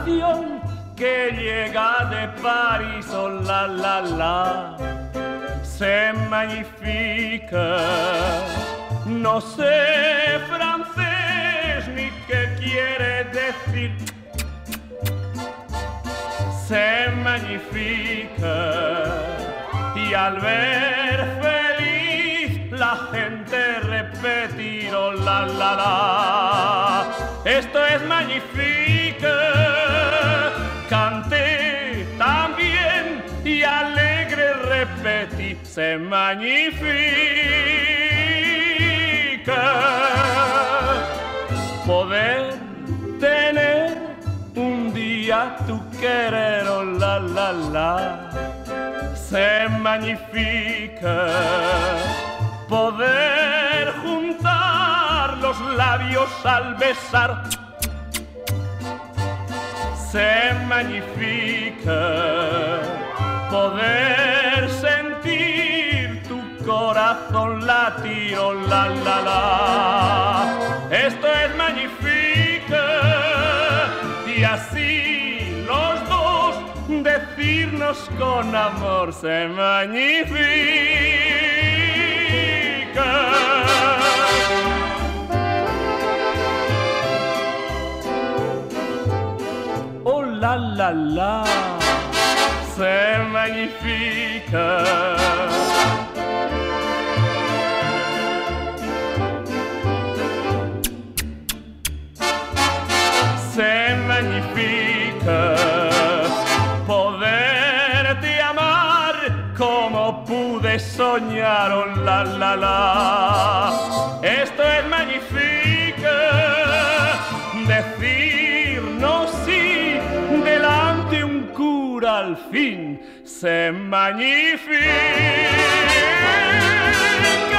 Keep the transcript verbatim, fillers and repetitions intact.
canción que llega de París, oh la la la, se magnifica. No sé francés ni qué quiere decir, se magnifica. Y al ver feliz la gente repetir, oh la la la, esto es magnifique. Canté también y alegre repetí, se magnifique. Poder tener un día tu querer, oh la la la, se magnifica. Poder juntar los labios al besar, se magnifica. Poder sentir tu corazón latir, oh la la la, esto es magnifica. Y así los dos decirnos con amor, se magnifica. Oh la la la, se magnifica. Se magnifica poderte amar como pude soñar, oh la la la, esto es magnifica. Decirnos sí delante un cura al fin, se magnifica.